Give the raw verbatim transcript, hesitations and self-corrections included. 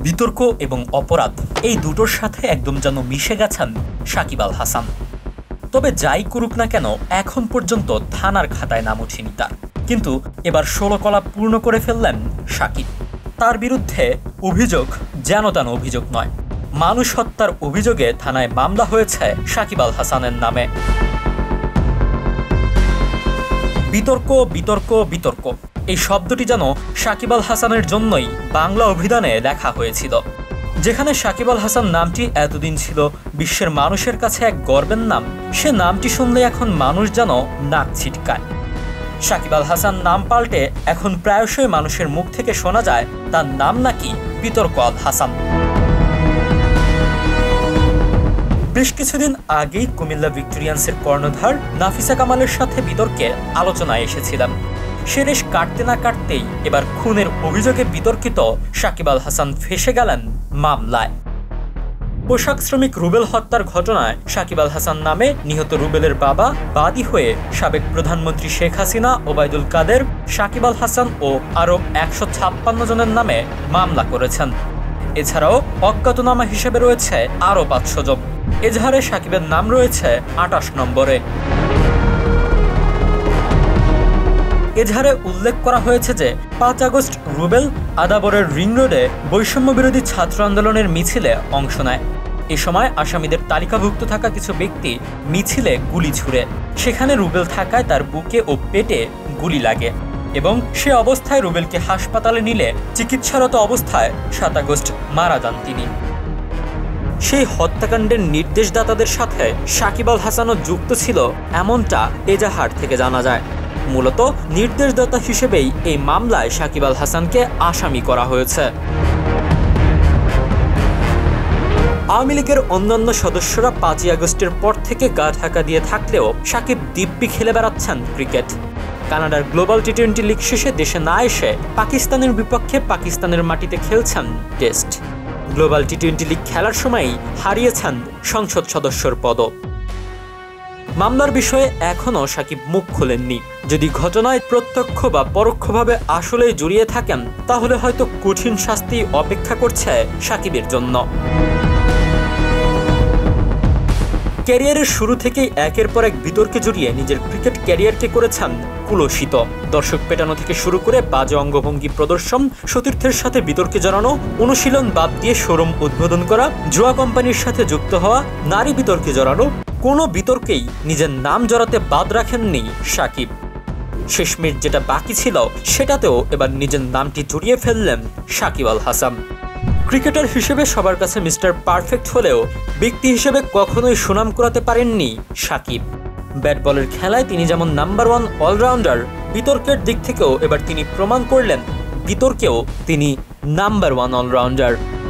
বিতর্ক এবং অপরাধ এই দুটোর সাথে একদম যেন মিশে গেছেন সাকিব আল হাসান। তবে যাই করুক না কেন এখন পর্যন্ত থানার খাতায় নাম ওঠেনি তার, কিন্তু এবার ষোলো কলা পূর্ণ করে ফেললেন সাকিব। তার বিরুদ্ধে অভিযোগ যেন তেন অভিযোগ নয়, মানুষ হত্যার অভিযোগে থানায় মামলা হয়েছে সাকিব আল হাসানের নামে। বিতর্ক বিতর্ক বিতর্ক এই শব্দটি যেন সাকিব আল হাসানের জন্যই বাংলা অভিধানে লেখা হয়েছিল, যেখানে সাকিব আল হাসান নামটি এতদিন ছিল বিশ্বের মানুষের কাছে এক গর্বের নাম, সে নামটি শুনলে এখন মানুষ যেন নাক ছিটকায়। সাকিব আল হাসান নাম পাল্টে এখন প্রায়শই মানুষের মুখ থেকে শোনা যায় তার নাম নাকি বিতর্ক আল হাসান। বেশ কিছুদিন আগেই কুমিল্লা ভিক্টোরিয়ান্সের কর্ণধার নাফিসা কামালের সাথে বিতর্কে আলোচনায় এসেছিলাম। সে রেশ কাটতে না কাটতেই এবার খুনের অভিযোগে বিতর্কিত সাকিব আল হাসান ফেসে গেলেন মামলায়। পোশাক শ্রমিক রুবেল হত্যার ঘটনায় সাকিব আল হাসান নামে নিহত রুবেলের বাবা বাদী হয়ে সাবেক প্রধানমন্ত্রী শেখ হাসিনা, ওবায়দুল কাদের, সাকিব আল হাসান ও আরও একশো ছাপ্পান্ন জনের নামে মামলা করেছেন। এছাড়াও অজ্ঞাতনামা হিসেবে রয়েছে আরও পাঁচশো জন। এজাহারে সাকিবের নাম রয়েছে আটাশ নম্বরে। এজাহারে উল্লেখ করা হয়েছে যে পাঁচ আগস্ট রুবেল আদাবরের রিং রোডে বৈষম্য বিরোধী ছাত্র আন্দোলনের মিছিলে অংশ নেয়। এ সময় আসামিদের তালিকাভুক্ত থাকা কিছু ব্যক্তি মিছিলে গুলি ছুড়ে, সেখানে রুবেল থাকায় তার বুকে ও পেটে গুলি লাগে এবং সে অবস্থায় রুবেলকে হাসপাতালে নিলে চিকিৎসারত অবস্থায় সাত আগস্ট মারা যান তিনি। সেই হত্যাকাণ্ডের নির্দেশদাতাদের সাথে সাকিব আল হাসানও যুক্ত ছিল এমনটা এজাহার থেকে জানা যায়। মূলত নির্দেশদাতা হিসেবেই এই মামলায় সাকিব আল হাসানকে আসামি করা হয়েছে। আওয়ামী লীগের অন্যান্য সদস্যরা পাঁচই আগস্টের পর থেকে গা ঢাকা দিয়ে থাকলেও সাকিব দিব্যি খেলে বেড়াচ্ছেন ক্রিকেট। কানাডার গ্লোবাল টি টোয়েন্টি লিগ শেষে দেশে না এসে পাকিস্তানের বিপক্ষে পাকিস্তানের মাটিতে খেলছেন test. Global T twenty league খেলার সময়ই হারিয়েছেন সংসদ সদস্যর পদ। মামলার বিষয়ে এখনও সাকিব মুখ খোলেননি। যদি ঘটনায় প্রত্যক্ষ বা পরোক্ষভাবে আসলেই জড়িয়ে থাকেন তাহলে হয়তো কঠিন শাস্তি অপেক্ষা করছে সাকিবের জন্য। ক্যারিয়ারের শুরু থেকেই একের পর এক বিতর্কে জড়িয়ে নিজের ক্রিকেট ক্যারিয়ারকে করেছেন কুলসিত। দর্শক পেটানো থেকে শুরু করে বাজে অঙ্গভঙ্গি প্রদর্শন, সতীর্থের সাথে বিতর্কে জড়ানো, অনুশীলন বাদ দিয়ে শোরুম উদ্বোধন করা, জুয়া কোম্পানির সাথে যুক্ত হওয়া, নারী বিতর্কে জড়ানো, কোনো বিতর্কেই নিজের নাম জড়াতে বাদ রাখেননি সাকিব। শেষমেশ যেটা বাকি ছিল সেটাতেও এবার নিজের নামটি জড়িয়ে ফেললেন সাকিব আল হাসান। ক্রিকেটার হিসেবে সবার কাছে মিস্টার পারফেক্ট হলেও ব্যক্তি হিসেবে কখনোই সুনাম কুড়াতে পারেননি সাকিব। ব্যাট বলের খেলায় তিনি যেমন নাম্বার ওয়ান অলরাউন্ডার, বিতর্কের দিক থেকেও এবার তিনি প্রমাণ করলেন বিতর্কেও তিনি নাম্বার ওয়ান অলরাউন্ডার।